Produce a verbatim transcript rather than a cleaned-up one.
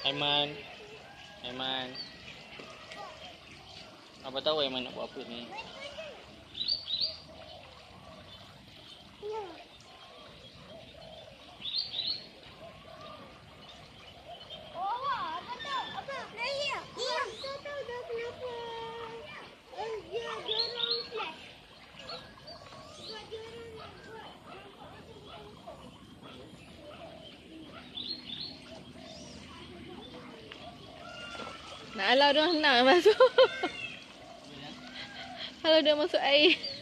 Aiman. Aiman. Apa tahu Aiman nak buat apa ni? Nak halau dia nak masuk. Halau dia masuk air.